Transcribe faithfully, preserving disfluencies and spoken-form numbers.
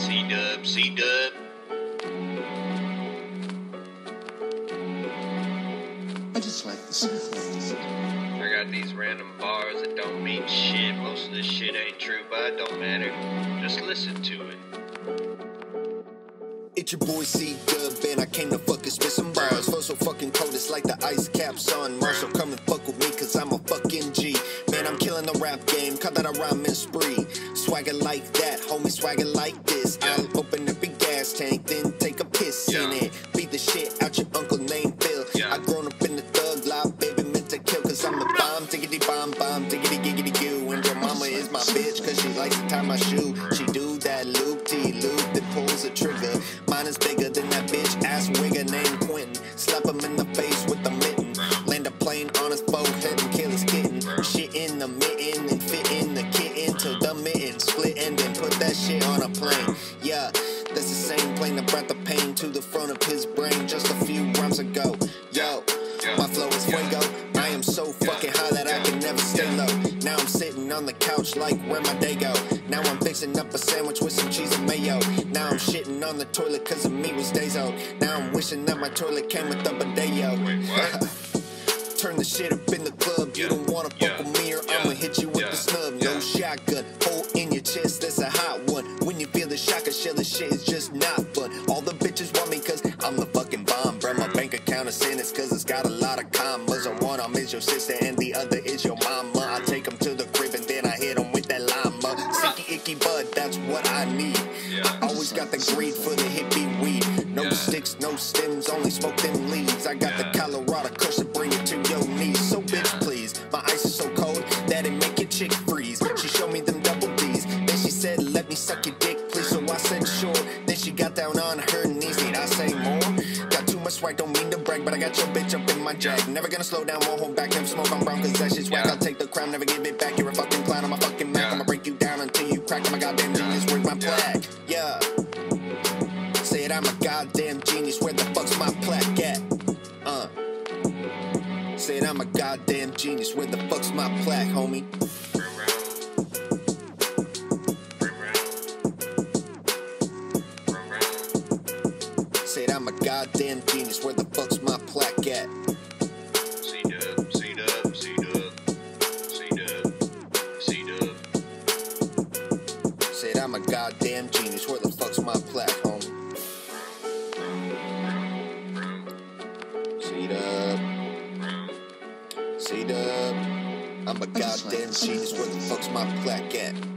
C-Dub, C-Dub. I just like the sound. I got these random bars that don't mean shit. Most of this shit ain't true, but it don't matter. Just listen to it. It's your boy C-Dub, and I came to fucking spit some bars. Flow so fucking cold, it's like the ice caps on Mars. So come and fuck with me, cause I'm a fucking G. Man, I'm killing the rap game, call that a rhyming spree. Swagger like that, homie, swagger like this. I'll open up a gas tank, then take a piss in it. Beat the shit out your uncle named Phil. I grown up in the thug life, baby, meant to kill. Cause I'm the bomb, diggity bomb, bomb, diggity giggity goo. And your mama is my bitch, cause she likes to tie my shoe. She do that loop-T-loop that pulls a trigger. Mine is bigger than that bitch ass wigger named Quentin. Slap him in the face with the mitten. Land a plane on his forehead and kill his kitten. Shit in the mitten and fit in the kitten to the mitten. Split and then put that shit on a plane. Yeah, that's the same plane that brought the pain to the front of his brain just a few rhymes ago. Yo, my flow is fuego. I am so fucking high that I can never stay low. Now I'm sitting on the couch like where my day go. Now I'm fixing up a sandwich with some cheese and mayo. Now I'm shitting on the toilet cause of me was days old. Now I'm wishing that my toilet came with a bidet, yo. Turn the shit up in the club. You don't wanna fuck with me or I'ma hit you with the snub. No shotgun, hole in your chest, that's a hot one. When you feel the shock of shell, the shit is just not fun. All the bitches want me cause I'm the fucking bomb, bro. My bank account is in it's cause it's got a lot of commas. And one of them is your sister and the other is your mama. I take them to the crib and then I hit them with that llama. Sticky icky bud, that's what I need. I always got the greed for the hippie weed. No sticks, no stems, only smoke them leaves. I got the Colorado Kush to bring it to your knees. So bitch please, my ice is so cold that it make your chick freeze. She showed me them double D's, then she said let me suck your dick please. So I said sure, then she got down on her knees. Need I say more? Got too much swag, don't mean to brag, but I got your bitch up in my jag. Never gonna slow down, won't hold back, never smoke on brown cause that shit's whack. I'll take the crown, never give it back. You're a fucking clown, I'm a fucking Mac. I'ma break you down until you crack. I'm a goddamn genius, where's my plaque? Yeah. Say it, I'm a goddamn genius, where the fuck's my plaque at? Uh. Say it, I'm a goddamn genius, where the fuck's my plaque, homie? Say it, I'm a goddamn genius, where the fuck's my plaque at? C-Dub, C-Dub, C-Dub, C-Dub, C-Dub. Say it, I'm a goddamn genius, where the fuck's my plaque, homie? C-Dub, C-Dub, I'm a goddamn genius, where the fuck's my plaque at?